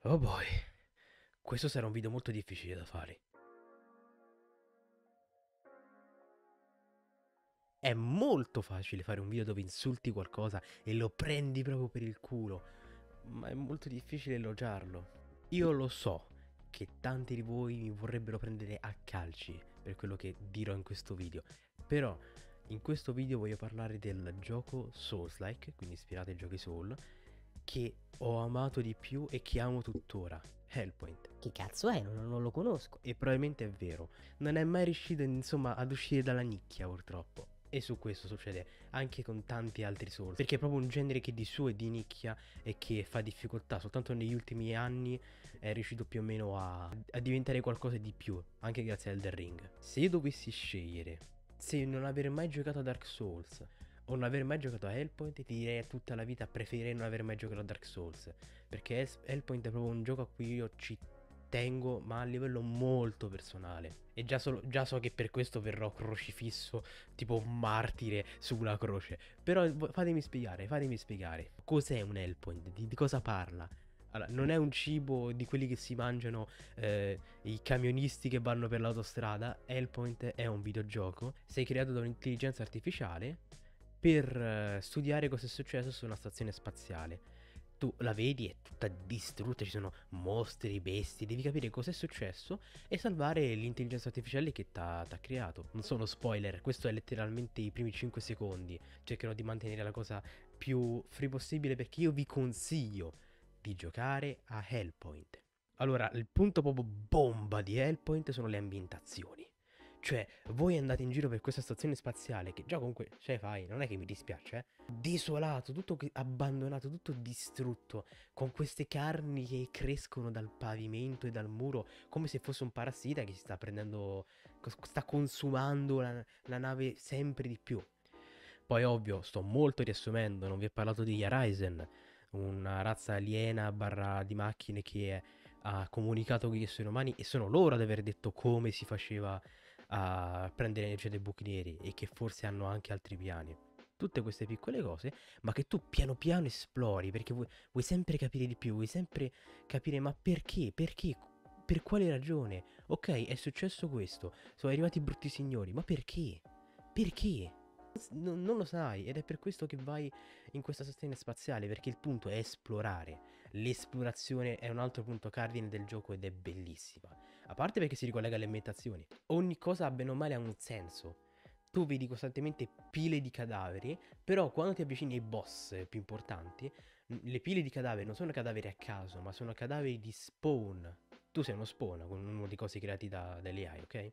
Oh boy, questo sarà un video molto difficile da fare. È molto facile fare un video dove insulti qualcosa e lo prendi proprio per il culo, ma è molto difficile elogiarlo. Io lo so che tanti di voi mi vorrebbero prendere a calci per quello che dirò in questo video, però in questo video voglio parlare del gioco Souls-like, quindi ispirato ai giochi Soul, che ho amato di più e che amo tuttora, Hellpoint. Chi cazzo è? Non lo conosco. E probabilmente è vero, non è mai riuscito insomma ad uscire dalla nicchia purtroppo. E su questo succede anche con tanti altri Souls, perché è proprio un genere che di suo è di nicchia e che fa difficoltà. Soltanto negli ultimi anni è riuscito più o meno a diventare qualcosa di più, anche grazie al Elden Ring. Se io dovessi scegliere, se non aver mai giocato a Dark Souls o non aver mai giocato a Hellpoint, ti direi tutta la vita preferirei non aver mai giocato a Dark Souls, perché Hellpoint è proprio un gioco a cui io ci tengo, ma a livello molto personale. E già so che per questo verrò crocifisso, tipo un martire su una croce. Però fatemi spiegare. Cos'è un Hellpoint? Di cosa parla? Allora, non è un cibo di quelli che si mangiano i camionisti che vanno per l'autostrada. Hellpoint è un videogioco. Sei creato da un'intelligenza artificiale per studiare cosa è successo su una stazione spaziale. Tu la vedi, è tutta distrutta, ci sono mostri, bestie, devi capire cosa è successo e salvare l'intelligenza artificiale che t'ha creato. Non sono spoiler, questo è letteralmente i primi 5 secondi. Cercherò di mantenere la cosa più free possibile perché io vi consiglio di giocare a Hellpoint. Allora, il punto proprio bomba di Hellpoint sono le ambientazioni. Cioè, voi andate in giro per questa stazione spaziale, che già comunque ce la fai, non è che mi dispiace, desolato, tutto abbandonato, tutto distrutto, con queste carni che crescono dal pavimento e dal muro, come se fosse un parassita che si sta prendendo, sta consumando la nave sempre di più. Poi ovvio, sto molto riassumendo, non vi ho parlato di Horizon, una razza aliena barra di macchine che ha comunicato con gli esseri umani e sono loro ad aver detto come si faceva a prendere l'energia dei buchi neri e che forse hanno anche altri piani. Tutte queste piccole cose, ma che tu piano piano esplori perché vuoi sempre capire di più, vuoi sempre capire ma perché, perché, per quale ragione. Ok, è successo questo, sono arrivati i brutti signori, ma perché? Perché? Non lo sai ed è per questo che vai in questa stazione spaziale perché il punto è esplorare. L'esplorazione è un altro punto cardine del gioco ed è bellissima. A parte perché si ricollega alle ambientazioni. Ogni cosa bene o male ha un senso. Tu vedi costantemente pile di cadaveri, però quando ti avvicini ai boss più importanti, le pile di cadaveri non sono cadaveri a caso, ma sono cadaveri di spawn. Tu sei uno spawn, con uno dei cosi creati dalle AI, ok?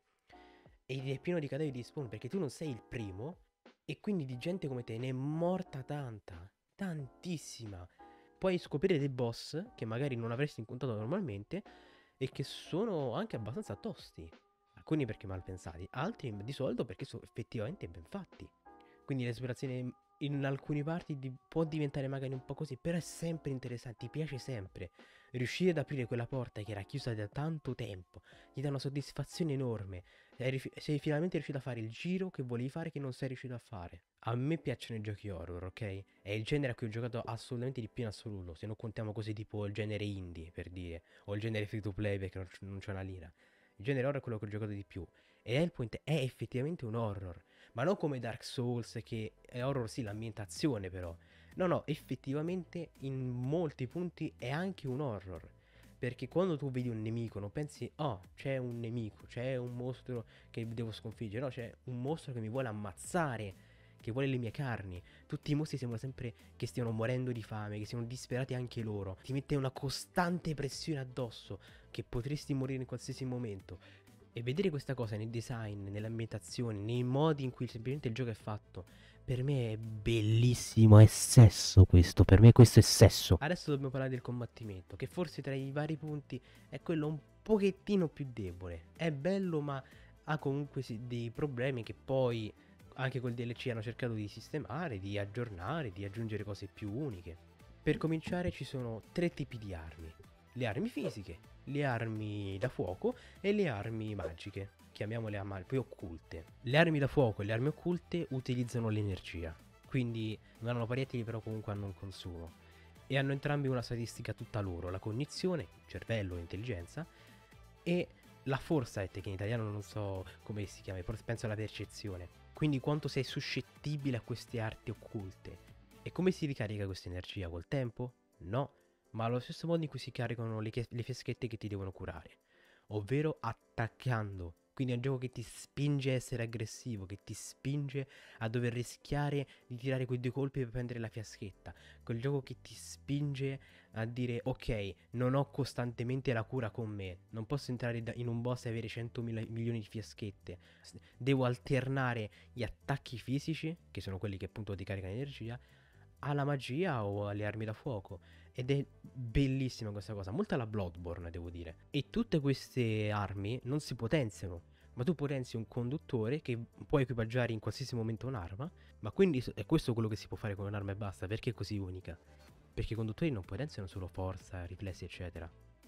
Ed è pieno di cadaveri di spawn perché tu non sei il primo e quindi di gente come te ne è morta tanta, tantissima. Puoi scoprire dei boss che magari non avresti incontrato normalmente e che sono anche abbastanza tosti. Alcuni perché mal pensati, altri di solito perché sono effettivamente ben fatti. Quindi l'esplorazione in alcune parti può diventare magari un po' così, però è sempre interessante, ti piace sempre. Riuscire ad aprire quella porta che era chiusa da tanto tempo, gli dà una soddisfazione enorme. Sei finalmente riuscito a fare il giro che volevi fare che non sei riuscito a fare. A me piacciono i giochi horror, ok? È il genere a cui ho giocato assolutamente di più in assoluto, se non contiamo così tipo il genere indie, per dire, o il genere free to play perché non c'è una lira. Il genere horror è quello che ho giocato di più. E Hellpoint è effettivamente un horror, ma non come Dark Souls che è horror sì, l'ambientazione però. No, no, effettivamente in molti punti è anche un horror. Perché quando tu vedi un nemico non pensi, oh, c'è un nemico, c'è un mostro che devo sconfiggere. No, c'è un mostro che mi vuole ammazzare, che vuole le mie carni. Tutti i mostri sembrano sempre che stiano morendo di fame, che siano disperati anche loro. Ti mette una costante pressione addosso, che potresti morire in qualsiasi momento. E vedere questa cosa nel design, nell'ambientazione, nei modi in cui semplicemente il gioco è fatto, per me è bellissimo, è sesso questo, per me questo è sesso. Adesso dobbiamo parlare del combattimento, che forse tra i vari punti è quello un pochettino più debole. È bello ma ha comunque dei problemi che poi anche col DLC hanno cercato di sistemare, di aggiornare, di aggiungere cose più uniche. Per cominciare ci sono tre tipi di armi. Le armi fisiche, le armi da fuoco e le armi magiche, chiamiamole poi occulte. Le armi da fuoco e le armi occulte utilizzano l'energia, quindi non hanno proiettili però comunque hanno un consumo. e hanno entrambi una statistica tutta loro, la cognizione, cervello, intelligenza, e la foresight, che in italiano non so come si chiama, penso alla percezione. Quindi quanto sei suscettibile a queste arti occulte. E come si ricarica questa energia? Col tempo? No, ma allo stesso modo in cui si caricano le fiaschette che ti devono curare, ovvero attaccando. Quindi è un gioco che ti spinge a essere aggressivo, che ti spinge a dover rischiare di tirare quei due colpi per prendere la fiaschetta. Quel gioco che ti spinge a dire ok, non ho costantemente la cura con me, non posso entrare in un boss e avere 100 milioni di fiaschette, devo alternare gli attacchi fisici, che sono quelli che appunto ti caricano energia, alla magia o alle armi da fuoco. Ed è bellissima questa cosa, molto alla Bloodborne devo dire. E tutte queste armi non si potenziano, ma tu potenzi un conduttore che può equipaggiare in qualsiasi momento un'arma, ma quindi è questo quello che si può fare con un'arma e basta, perché è così unica. Perché i conduttori non potenziano solo forza, riflessi eccetera,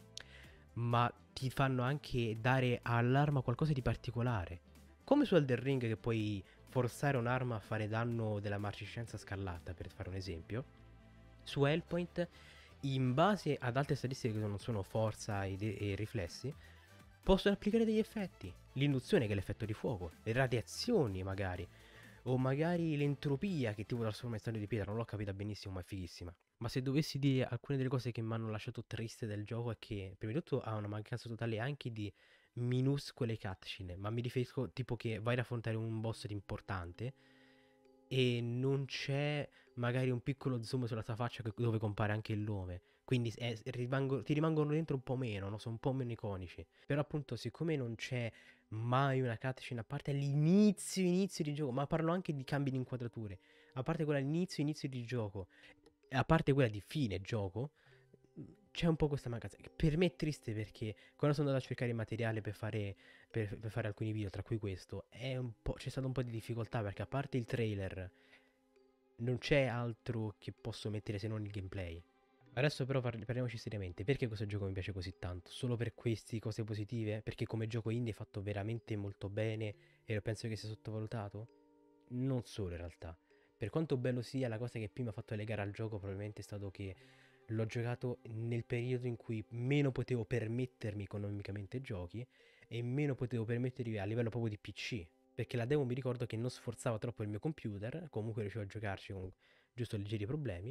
ma ti fanno anche dare all'arma qualcosa di particolare. Come su Elden Ring che puoi forzare un'arma a fare danno della marciscenza scarlatta, per fare un esempio, su Hellpoint, in base ad altre statistiche che non sono forza e riflessi, possono applicare degli effetti. L'induzione, che è l'effetto di fuoco, le radiazioni magari, o magari l'entropia che tipo trasforma in stadio di pietra, non l'ho capita benissimo ma è fighissima. Ma se dovessi dire alcune delle cose che mi hanno lasciato triste del gioco è che prima di tutto ha una mancanza totale anche di minuscole cutscene, ma mi riferisco tipo che vai ad affrontare un boss importante e non c'è magari un piccolo zoom sulla tua faccia dove compare anche il nome. Quindi ti rimangono dentro un po' meno, no? Sono un po' meno iconici. Però appunto siccome non c'è mai una cutscene a parte inizio di gioco, ma parlo anche di cambi di inquadrature, a parte quella inizio di gioco, a parte quella di fine gioco, c'è un po' questa mancanza. Per me è triste perché quando sono andato a cercare il materiale per fare alcuni video, tra cui questo, c'è stato un po' di difficoltà perché a parte il trailer non c'è altro che posso mettere se non il gameplay. Adesso però parliamoci seriamente, perché questo gioco mi piace così tanto? Solo per queste cose positive? Perché come gioco indie è fatto veramente molto bene e penso che sia sottovalutato? Non solo in realtà. Per quanto bello sia, la cosa che più mi ha fatto legare al gioco probabilmente è stato che l'ho giocato nel periodo in cui meno potevo permettermi economicamente giochi e meno potevo permettermi a livello proprio di PC. Perché la demo mi ricordo che non sforzava troppo il mio computer, comunque riuscivo a giocarci con giusto leggeri problemi.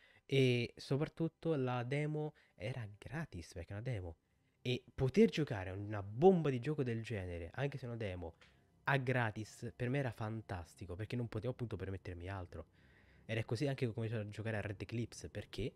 E soprattutto la demo era gratis, perché è una demo. E poter giocare a una bomba di gioco del genere, anche se è una demo, a gratis, per me era fantastico, perché non potevo appunto permettermi altro. Ed è così anche che ho cominciato a giocare a Red Eclipse, perché?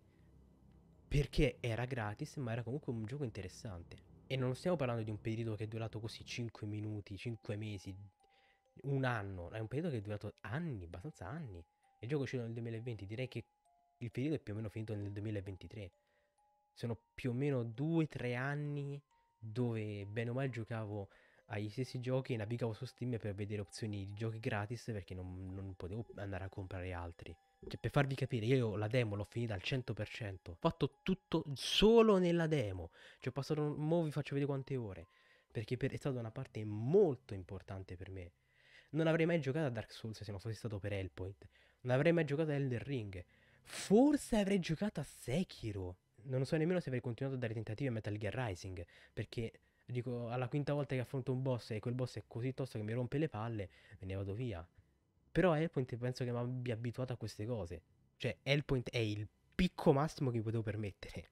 Perché era gratis, ma era comunque un gioco interessante. E non stiamo parlando di un periodo che è durato così 5 minuti, 5 mesi, un anno. È un periodo che è durato anni, abbastanza anni. Il gioco è uscito nel 2020, direi che il periodo è più o meno finito nel 2023. Sono più o meno 2-3 anni dove bene o male giocavo agli stessi giochi e navigavo su Steam per vedere opzioni di giochi gratis perché non potevo andare a comprare altri. Cioè, per farvi capire, io la demo l'ho finita al 100%. Ho fatto tutto solo nella demo. Cioè, ho passato. Mo' vi faccio vedere quante ore. Perché è stata una parte molto importante per me. Non avrei mai giocato a Dark Souls se non fosse stato per Hellpoint. Non avrei mai giocato a Elden Ring. Forse avrei giocato a Sekiro. Non so nemmeno se avrei continuato a dare tentativi a Metal Gear Rising. Perché, dico, alla quinta volta che affronto un boss e quel boss è così tosto che mi rompe le palle, me ne vado via. Però Hellpoint penso che mi abbia abituato a queste cose. Cioè, Hellpoint è il picco massimo che mi potevo permettere.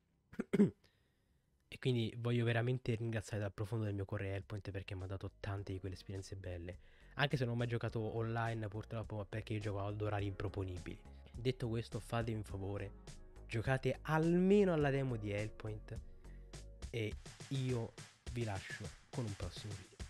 E quindi voglio veramente ringraziare dal profondo del mio cuore Hellpoint perché mi ha dato tante di quelle esperienze belle. Anche se non ho mai giocato online purtroppo, ma perché io giocavo ad orari improponibili. Detto questo, fatevi un favore, giocate almeno alla demo di Hellpoint e io vi lascio con un prossimo video.